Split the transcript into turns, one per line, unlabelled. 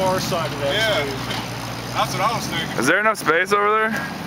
far side of that.
Yeah, that's what I was thinking.
Is there enough space over there?